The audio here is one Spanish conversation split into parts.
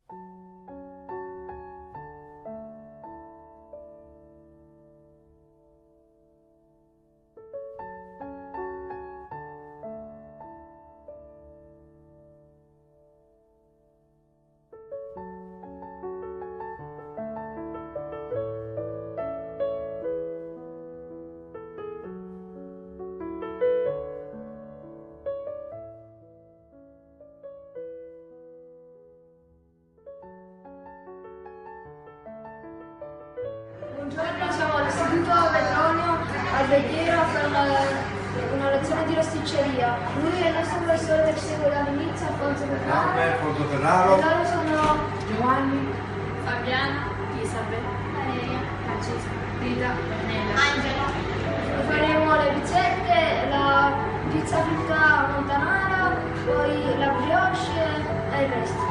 Buongiorno, siamo all'Istituto Petronio Alberghiero a fare una lezione di rosticceria. Lui è il nostro professore del secolo dall'inizio, Alfonso Ferraro. E loro sono Giovanni, Fabiano, Isabella, Valeria, Francesca, Rita, Nella, Angela. Faremo le pizzette, la pizza fritta montanara, poi la brioche e il resto.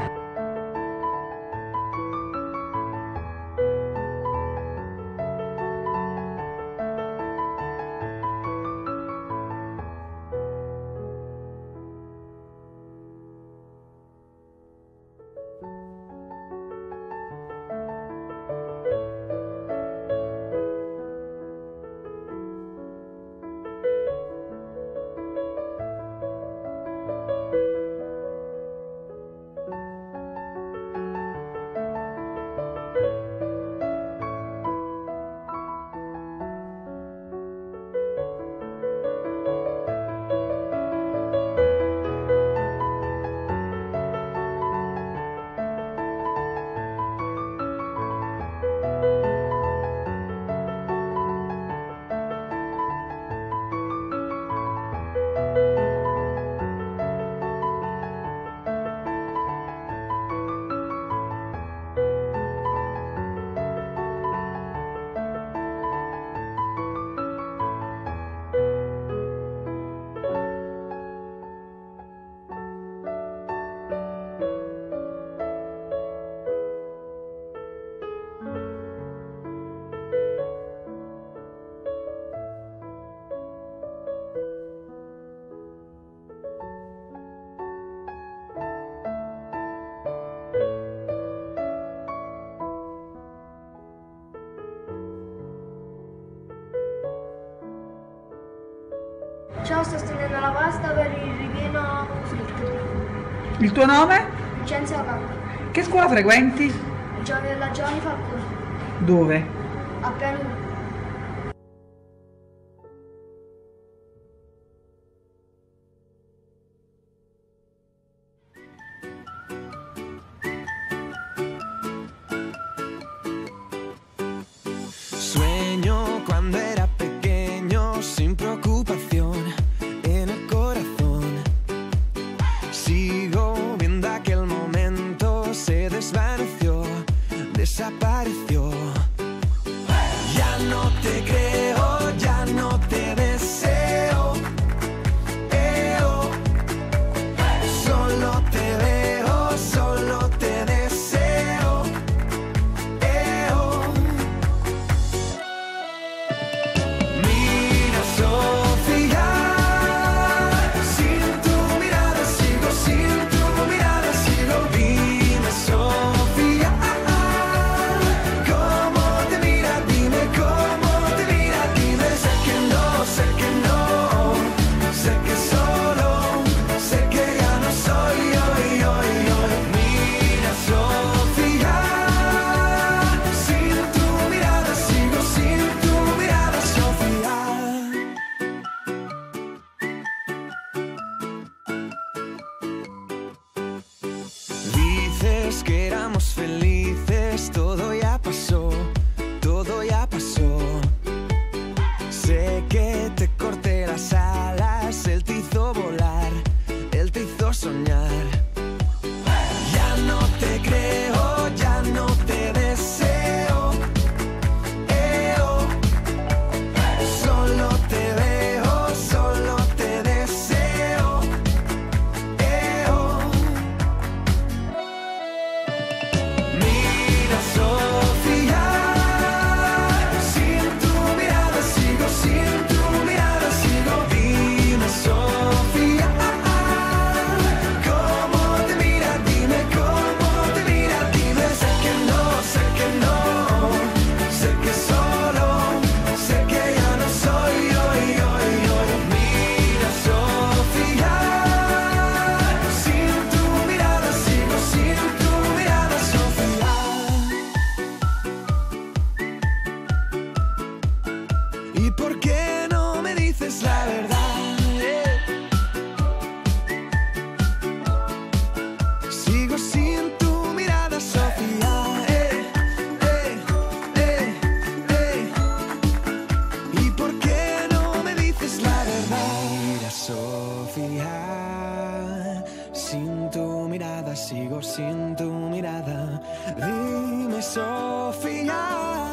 Ciao, sto stendendo la pasta per il ripieno fritto. Il tuo nome? Vincenzo Acacca. Che scuola frequenti? La Giovanni Falcone. Dove? A Pianura. Sueño cuando era pequeño sin preocupación en el corazón. Sigo viendo aquel momento, se desvaneció, desapareció. Ya ¿Y por qué no me dices la verdad? Sigo sin tu mirada, Sofía. ¿Y por qué no me dices la verdad? Mira, Sofía, sin tu mirada, sigo sin tu mirada. Dime, Sofía,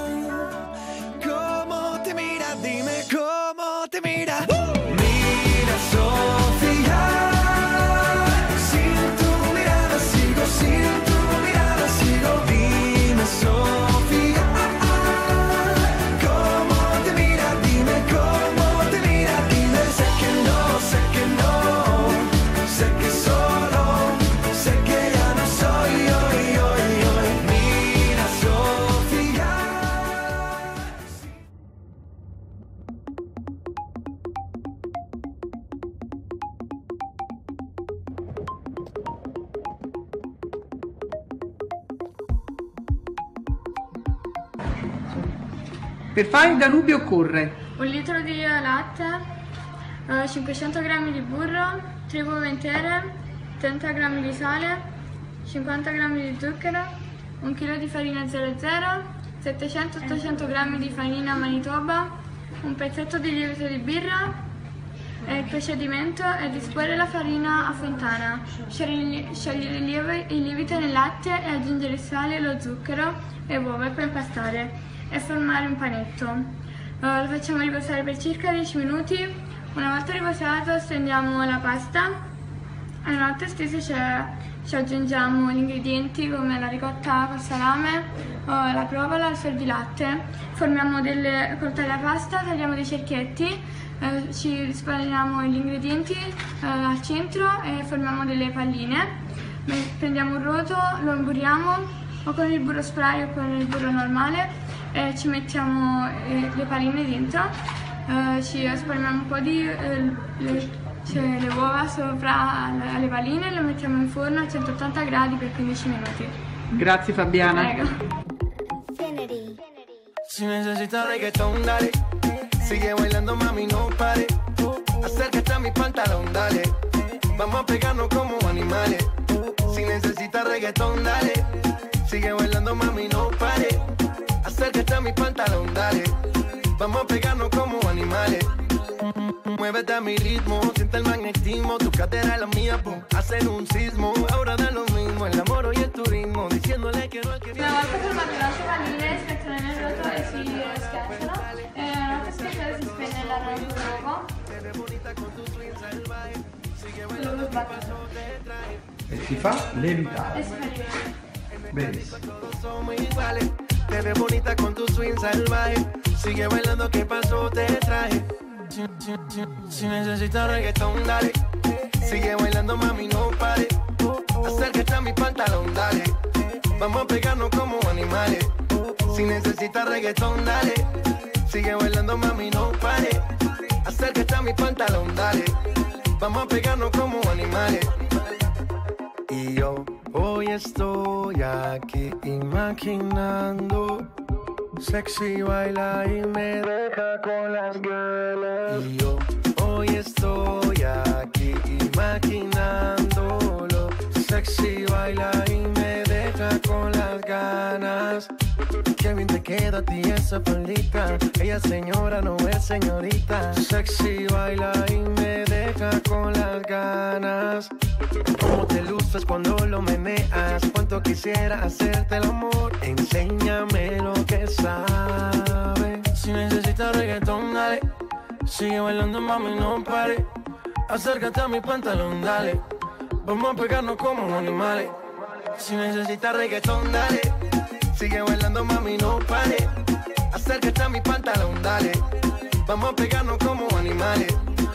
¿cómo te mira? Dime cómo te mira. Mira, Sofía, sin tu mirada, sigo sin tu mirada, sigo. Dime, Sofía, ¿cómo te mira? Dime cómo te mira. Dime, sé que no, sé que no, sé que solo, sé que ya no soy hoy. Mira, Sofía. Per fare il Danubio occorre 1 litro di latte, 500 g di burro, 3 uova intere, 30 g di sale, 50 g di zucchero, 1 kg di farina 00, 700-800 g di farina Manitoba, un pezzetto di lievito di birra. Il procedimento è disporre la farina a fontana, sciogliere il lievito nel latte e aggiungere il sale, lo zucchero e uova e poi impastare e formare un panetto. Lo facciamo riposare per circa 10 minuti. Una volta riposato stendiamo la pasta e una volta steso ci aggiungiamo gli ingredienti come la ricotta col salame, la provola, il fior di latte. Formiamo col tagliare la pasta, tagliamo dei cerchietti, ci risparmiamo gli ingredienti al centro e formiamo delle palline. Prendiamo un roto, lo imburiamo o con il burro spray o con il burro normale e ci mettiamo le palline dentro, ci spalmiamo un po' di le uova sopra alle palline e le mettiamo in forno a 180 gradi per 15 minuti. Grazie Fabiana. Prego. Si necesitas reggaetón, dale. Sigue bailando, mami, no pare. Acércate a mi pantalón, dale. Vamos a pegarnos como animales. Si necesitas reggaetón, dale. Sigue bailando, mami, no pare. Acércate a mi pantalón, dale. Vamos a pegarnos como animales. Muévete a mi ritmo, siente el magnetismo. Tu cadera es la mía, boom, hacen un sismo. Ahora da lo mismo, el amor y el turismo. Diciéndole que no al que viene. Una volta formate le nostre palline, smettono nel roto e si schiacciano. Una volta schiacciate si spenne l'arrovo di fuoco. Lo sbattono. E si fa lievitare. E sparire. Benissimo. Somos iguales. Te ves bonita con tu swing salvaje. Sigue bailando, ¿qué pasó? Te traje. Si necesitas reggaetón, dale. Sigue bailando, mami, no pare. Acércate a mi pantalón, dale. Vamos a pegarnos como animales. Si necesitas reggaetón, dale. Sigue bailando, mami, no pare. Acércate a mi pantalón, dale. Vamos a pegarnos como animales. Y yo hoy estoy aquí imaginando. Sexy baila y me deja con las ganas. Y yo hoy estoy aquí imaginándolo. Sexy baila y me deja con las ganas. Qué bien te queda a ti esa faldita. Ella señora, no es señorita. Sexy baila y me deja con las ganas. Cómo te luces cuando lo meneas. Cuánto quisiera hacerte el amor. Enséñame lo que sabes. Si necesitas reggaetón, dale. Sigue bailando, mami, no pare. Acércate a mi pantalón, dale. Vamos a pegarnos como animales. Si necesitas reggaetón, dale. Sigue bailando, mami, no pare. Acércate a mi pantalón, dale. Vamos a pegarnos como animales.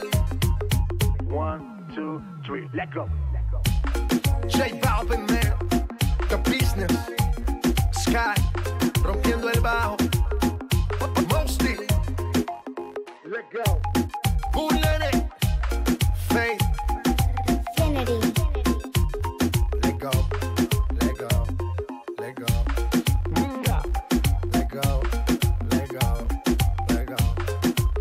1, 2, 3, let's go. J Balvin, man, The Business, Sky, rompiendo el bajo. Mosty, let's go. Bullet, Faith, Kennedy. let go, let go, let go. Let go, let go, let go.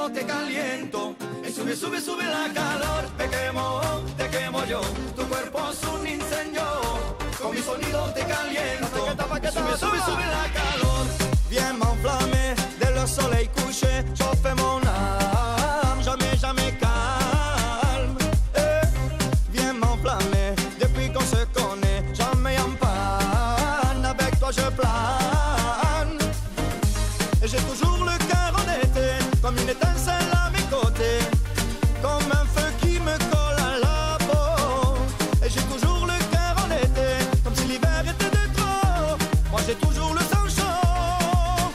sonido te caliento. Y sube, sube, sube la calor. Te quemo yo. Tu cuerpo es un incendio. Con mi sonido te caliento. Sube, sube, sube la calor. Viens m'enflammer dès le soleil couché. Chauffe mon âme, jamais, jamais calme. Viens m'enflammer depuis qu'on se connaît. Jamais en panne, avec toi je plane. Et j'ai toujours le cœur en été, comme une étincelle à mes côtés, comme un feu qui me colle à la peau. Et j'ai toujours le cœur en été, comme si l'hiver était de trop. Moi j'ai toujours le sang chaud.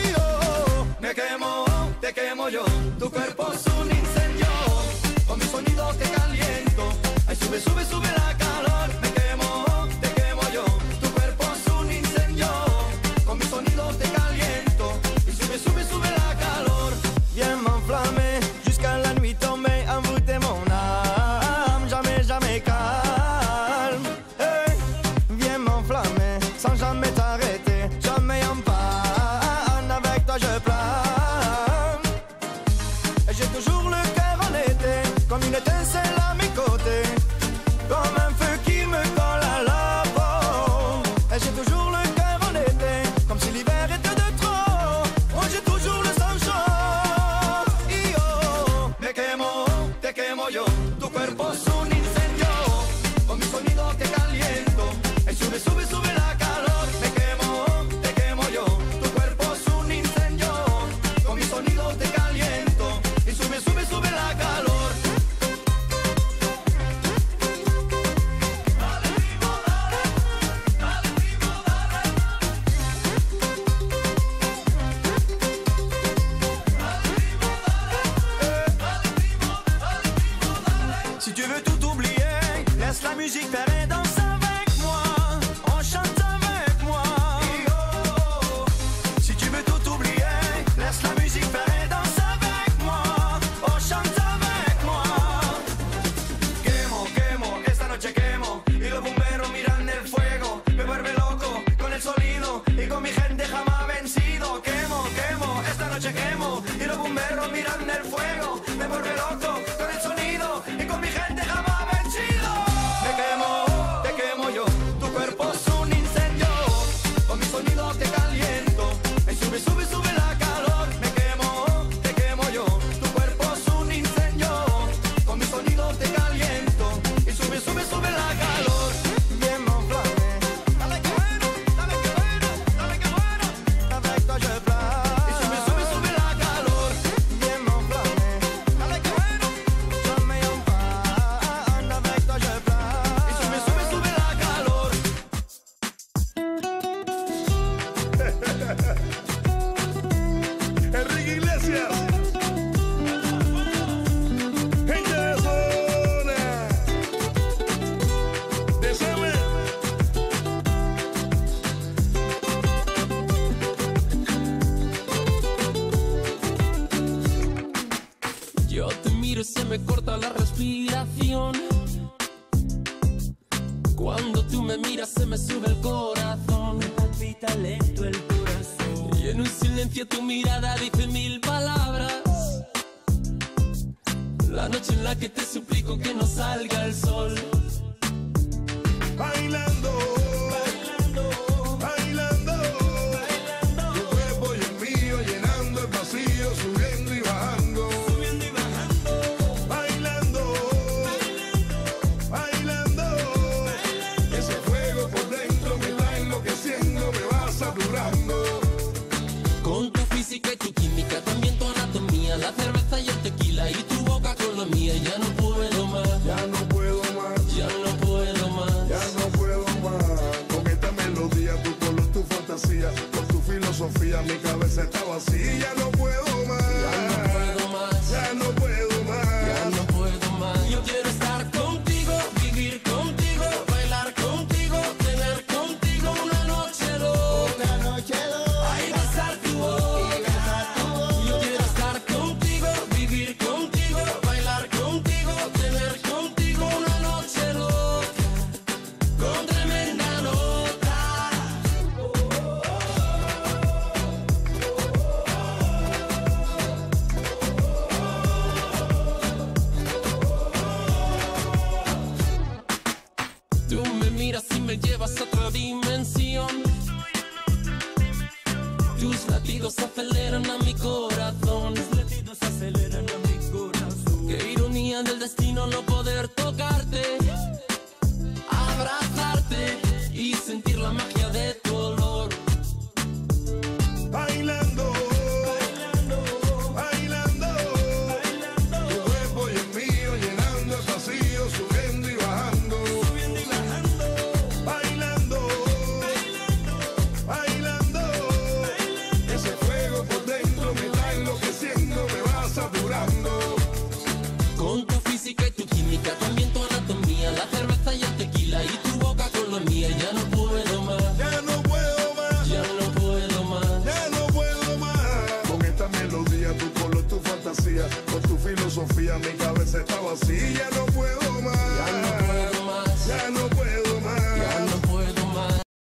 Te quemo yo, tu cuerpo es un incendio. Con mi sonido te caliento. Ay, sube, sube, sube la calor. Te quemo yo, tu cuerpo es un incendio. Con mi sonido te caliento. Y sube, sube, sube la calor. Viens m'enflammer jusqu'à la nuit tombée. Envoûter mon âme, jamais, jamais calme. Hey, viens m'enflammer sans jamais t'arrêter. Jamais en panne, avec toi je plane. Et j'ai toujours le cœur en été, comme une étincelle à mes côtés, comme un feu qui me colle à la peau. Et j'ai toujours le cœur en été, comme si l'hiver était de trop. Moi j'ai toujours le sang chaud. Te quemo yo, tu cuerpo es un incendio. Con mi sonido te caliento. Y sube, sube, sube la calor. Te quemo yo, tu cuerpo es un incendio. Con mi sonido te caliento. Y sube, sube, sube la calor. Dale primo, dale. Dale primo, dale. Dale primo, dale. Dale primo, dale. Si tu veux tout oublier, laisse la musique faire et danse avec moi. On chante avec moi. Si tu veux tout oublier, laisse la musique faire et danse avec moi. On chante avec moi. Quemo, quemo, esta noche quemo. Y los bomberos miran el fuego. Me vuelve loco con el sonido. Y con mi gente jamás vencido. Quemo, quemo, esta noche quemo. Y los bomberos miran el fuego. Me vuelve loco con el sonido. Y con mi gente jamás vencido. Te quemo yo. Tu cuerpo es un incendio. Con mi sonido te caliento. Y sube, sube, sube la calor. Te quemo yo. Tu cuerpo es un incendio. Con mi sonido te caliento. Y sube, sube, sube la calor. Bien m'enflammer. Dale que bueno, dale que bueno, dale que bueno. Avec toi je plane. Y sube, sube, sube la calor. Bien m'enflammer. Dale que bueno, jamais en panne. Avec toi je plane. Y sube, sube, sube la calor. Enrique Iglesias, gente de zona, de Same. Yo te miro y se me corta la respiración. Cuando tú me miras se me sube el corazón. Me palpita lento el corazón. Y en un silencio tu mirada dice mil palabras. La noche en la que te suplico que no salga el sol. Bailando, bailando, bailando, bailando. Tu cuerpo y el mío llenando el vacío, subiendo y bajando, subiendo y bajando. Bailando, bailando, bailando, bailando. Ese fuego por dentro me va enloqueciendo, me va saturando. Con tu física y tu química, también tu anatomía, la cerveza y el tequila y tu boca con la mía. Ya no puedo más, Ya no puedo más, ya no puedo más. ya no puedo más. Con esta melodía, tu color, tu fantasía, con tu filosofía, mi cabeza está vacía. Ya no puedo más, Ya no puedo más, ya no puedo más. ya no puedo más. Yo quiero estar contigo, vivir contigo, bailar contigo, tener contigo una noche loca. Ay, besar tu boca. Yo quiero estar contigo, vivir contigo, bailar contigo, tener contigo una noche loca. Con tremenda nota. Tú me miras y me llevas a otra dimensión. Tus latidos aceleran a mi corazón. Tus latidos aceleran a mi corazón. Qué ironía del destino no poder tocarte.